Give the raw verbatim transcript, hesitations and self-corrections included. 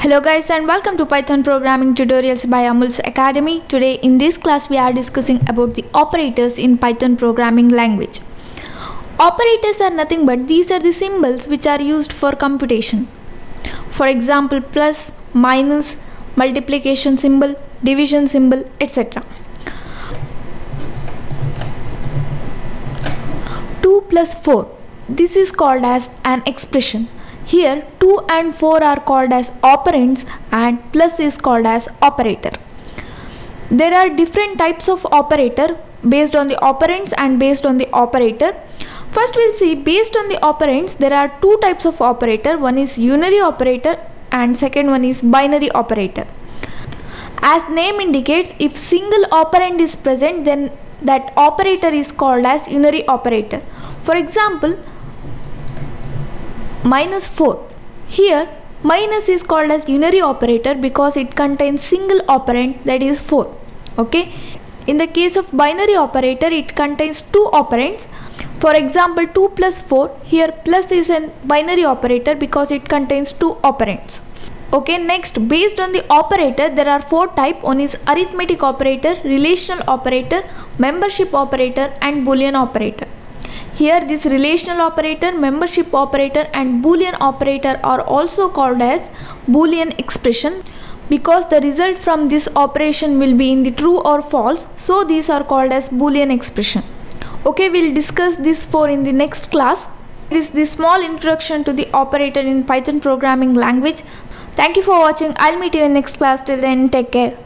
Hello guys and welcome to Python programming tutorials by Amul's Academy. Today in this class we are discussing about the operators in Python programming language. Operators are nothing but these are the symbols which are used for computation. For example, plus, minus, multiplication symbol, division symbol, et cetera. two plus four. This is called as an expression. Here two and four are called as operands and plus is called as operator. There are different types of operator based on the operands and based on the operator. First we'll see based on the operands there are two types of operator. One is unary operator and second one is binary operator. As name indicates, if single operand is present then that operator is called as unary operator. For example, minus four. Here minus is called as unary operator because it contains single operand, that is four. Okay. In the case of binary operator it contains two operands. For example, two plus four. Here plus is a binary operator because it contains two operands. Okay, next based on the operator there are four types. One is arithmetic operator, relational operator, membership operator and boolean operator. Here this relational operator, membership operator and boolean operator are also called as boolean expression because the result from this operation will be in the true or false, so these are called as boolean expression. Okay, we'll discuss this four in the next class. This is the small introduction to the operator in Python programming language. Thank you for watching. I'll meet you in next class. Till then, take care.